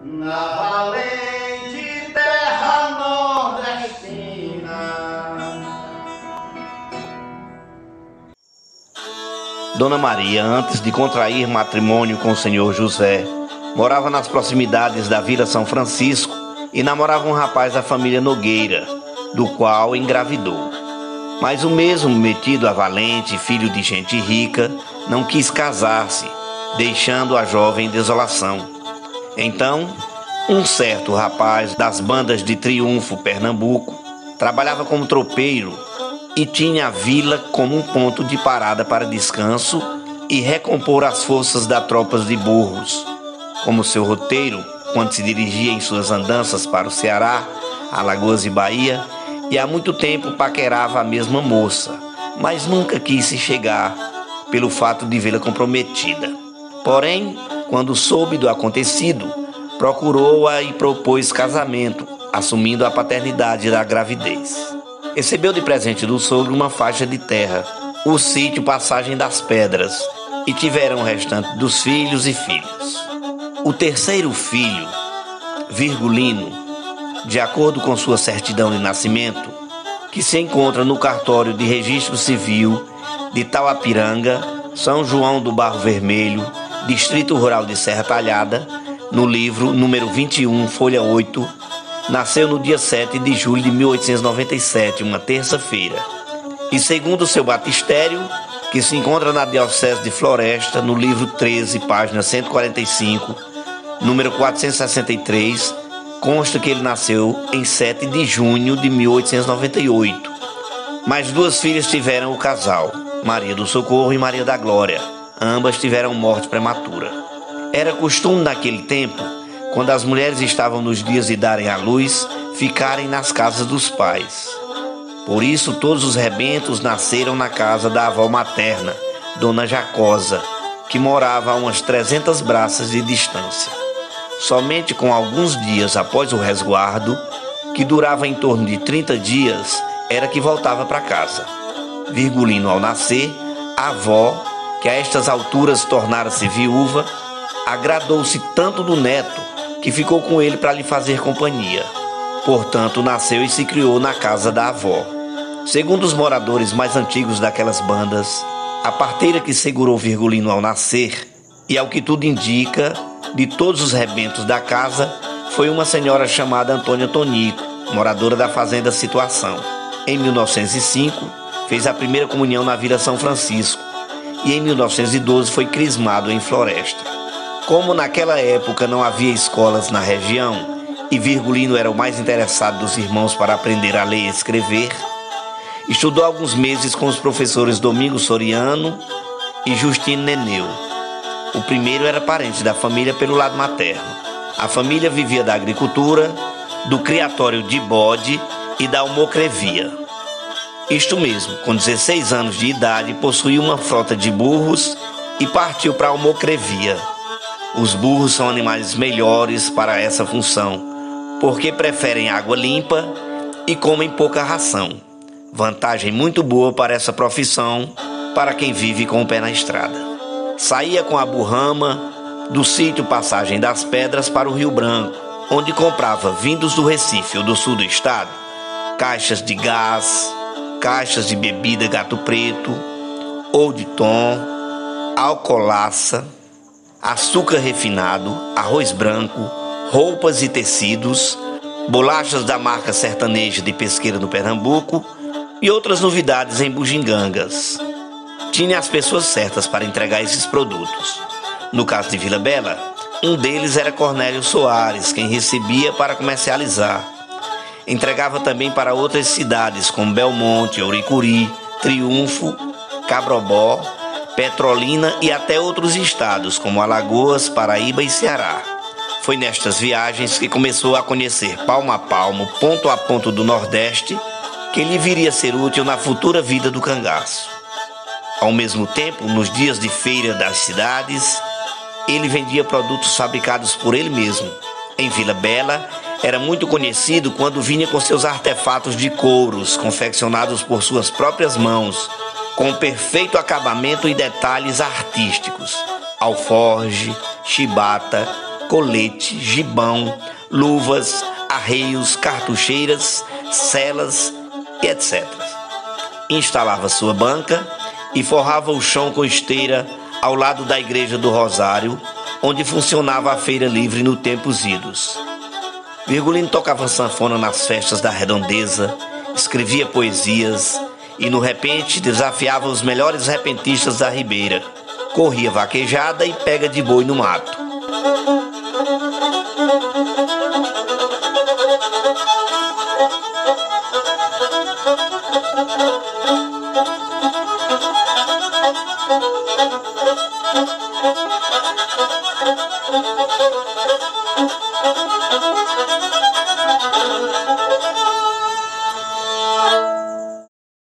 na valente terra nordestina. Dona Maria, antes de contrair matrimônio com o senhor José, morava nas proximidades da Vila São Francisco e namorava um rapaz da família Nogueira, do qual engravidou. Mas o mesmo metido a valente, filho de gente rica, não quis casar-se, deixando a jovem em desolação. Então, um certo rapaz das bandas de Triunfo, Pernambuco, trabalhava como tropeiro e tinha a vila como um ponto de parada para descanso e recompor as forças das tropas de burros. Como seu roteiro, quando se dirigia em suas andanças para o Ceará, Alagoas e Bahia, e há muito tempo paquerava a mesma moça, mas nunca quis se chegar pelo fato de vê-la comprometida. Porém, quando soube do acontecido, procurou-a e propôs casamento, assumindo a paternidade da gravidez. Recebeu de presente do sogro uma faixa de terra, o sítio Passagem das Pedras, e tiveram o restante dos filhos e filhas. O terceiro filho, Virgulino, de acordo com sua certidão de nascimento, que se encontra no cartório de registro civil de Tauapiranga, São João do Barro Vermelho, Distrito Rural de Serra Talhada, no livro número 21, folha 8, nasceu no dia 7 de julho de 1897, uma terça-feira. E segundo seu batistério, que se encontra na Diocese de Floresta, no livro 13, página 145, número 463, consta que ele nasceu em 7 de junho de 1898. Mais duas filhas tiveram o casal, Maria do Socorro e Maria da Glória. Ambas tiveram morte prematura. Era costume naquele tempo, quando as mulheres estavam nos dias de darem à luz, ficarem nas casas dos pais. Por isso todos os rebentos nasceram na casa da avó materna, Dona Jacosa, que morava a umas 300 braças de distância. Somente com alguns dias após o resguardo, que durava em torno de 30 dias, era que voltava para casa. Virgulino, ao nascer, a avó, que a estas alturas tornara-se viúva, agradou-se tanto do neto que ficou com ele para lhe fazer companhia. Portanto, nasceu e se criou na casa da avó. Segundo os moradores mais antigos daquelas bandas, a parteira que segurou Virgulino ao nascer, e ao que tudo indica, de todos os rebentos da casa, foi uma senhora chamada Antônia Tonico, moradora da fazenda Situação. Em 1905, fez a primeira comunhão na Vila São Francisco e em 1912 foi crismado em Floresta. Como naquela época não havia escolas na região e Virgulino era o mais interessado dos irmãos para aprender a ler e escrever, estudou alguns meses com os professores Domingos Soriano e Justino Neneu. O primeiro era parente da família pelo lado materno. A família vivia da agricultura, do criatório de bode e da almocrevia. Isto mesmo, com 16 anos de idade, possuía uma frota de burros e partiu para a almocrevia. Os burros são animais melhores para essa função, porque preferem água limpa e comem pouca ração. Vantagem muito boa para essa profissão, para quem vive com o pé na estrada. Saía com a burrama do sítio Passagem das Pedras para o Rio Branco, onde comprava, vindos do Recife ou do sul do estado, caixas de gás, caixas de bebida Gato Preto, ou de tom, alcoolaça, açúcar refinado, arroz branco, roupas e tecidos, bolachas da marca sertaneja de Pesqueira do Pernambuco e outras novidades em bugigangas. Tinha as pessoas certas para entregar esses produtos. No caso de Vila Bela, um deles era Cornélio Soares, quem recebia para comercializar. Entregava também para outras cidades como Belmonte, Ouricuri, Triunfo, Cabrobó, Petrolina e até outros estados como Alagoas, Paraíba e Ceará. Foi nestas viagens que começou a conhecer palmo a palmo, ponto a ponto do Nordeste, que lhe viria a ser útil na futura vida do cangaço. Ao mesmo tempo, nos dias de feira das cidades, ele vendia produtos fabricados por ele mesmo. Em Vila Bela, era muito conhecido quando vinha com seus artefatos de couros, confeccionados por suas próprias mãos, com perfeito acabamento e detalhes artísticos, alforge, chibata, colete, gibão, luvas, arreios, cartucheiras, celas e etc. Instalava sua banca e forrava o chão com esteira ao lado da Igreja do Rosário, onde funcionava a feira livre no tempos idos. Virgulino tocava sanfona nas festas da redondeza, escrevia poesias e, no repente, desafiava os melhores repentistas da Ribeira. Corria vaquejada e pega de boi no mato.